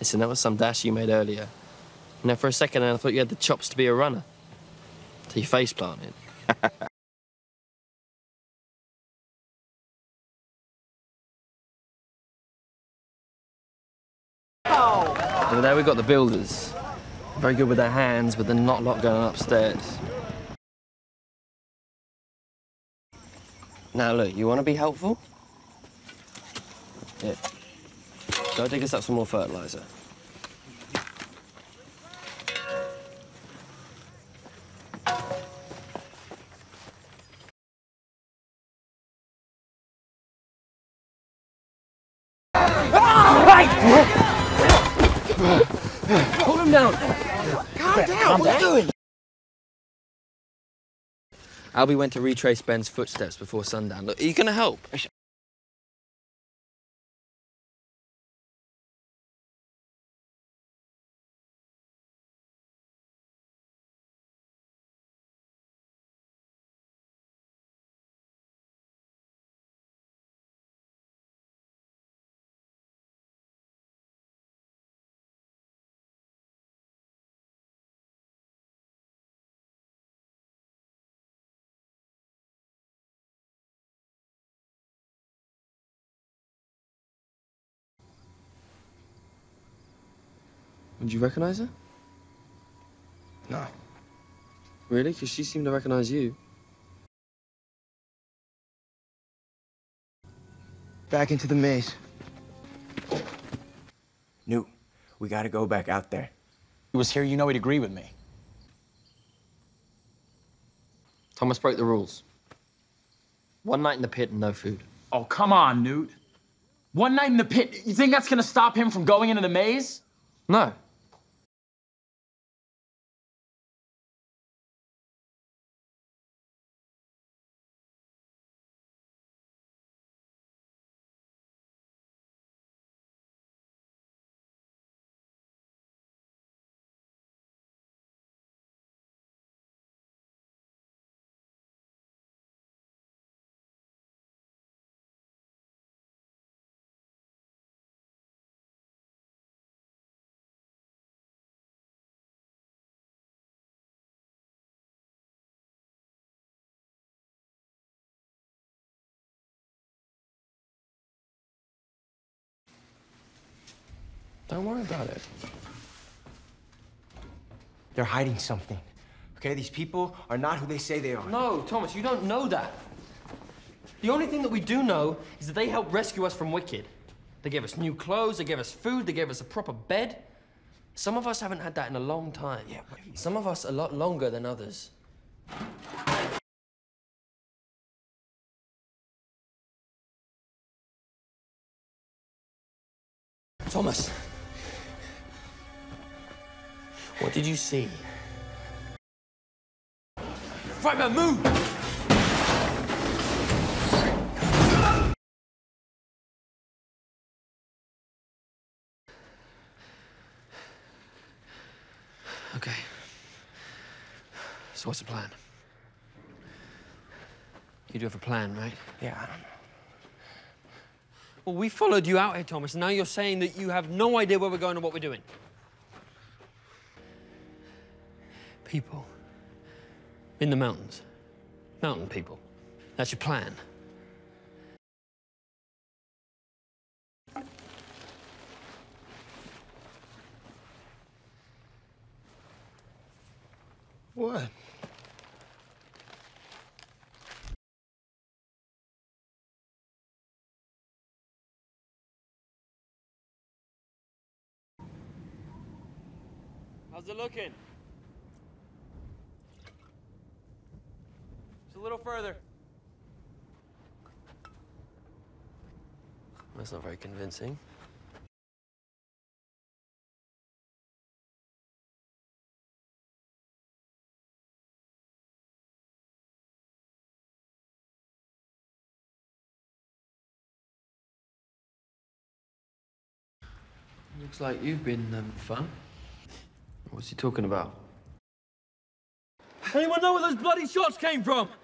Listen, that was some dash you made earlier. You know, for a second I thought you had the chops to be a runner. Till you face planted. Well, there we got the builders. Very good with their hands, but there's not a lot going on upstairs. Now look, you want to be helpful? Yeah. Go dig us up some more fertilizer. Hold him down. Calm down. What are you doing? Albie went to retrace Ben's footsteps before sundown. Look, are you going to help? Did you recognize her? No. Really? Because she seemed to recognize you. Back into the maze. Newt, we gotta go back out there. He was here, you know he'd agree with me. Thomas broke the rules. One night in the pit and no food. Oh, come on, Newt. One night in the pit, you think that's gonna stop him from going into the maze? No. Don't worry about it. They're hiding something. Okay, these people are not who they say they are. No, Thomas, you don't know that. The only thing that we do know is that they helped rescue us from Wicked. They gave us new clothes, they gave us food, they gave us a proper bed. Some of us haven't had that in a long time. Yeah, but... Some of us a lot longer than others. Thomas. What did you see? Right, man, move! Okay. So what's the plan? You do have a plan, right? Yeah, I don't know. Well, we followed you out here, Thomas, and now you're saying that you have no idea where we're going or what we're doing. People. In the mountains. Mountain people. That's your plan. What? How's it looking? Just a little further. That's not very convincing. Looks like you've been having fun. What's he talking about? Anyone know where those bloody shots came from?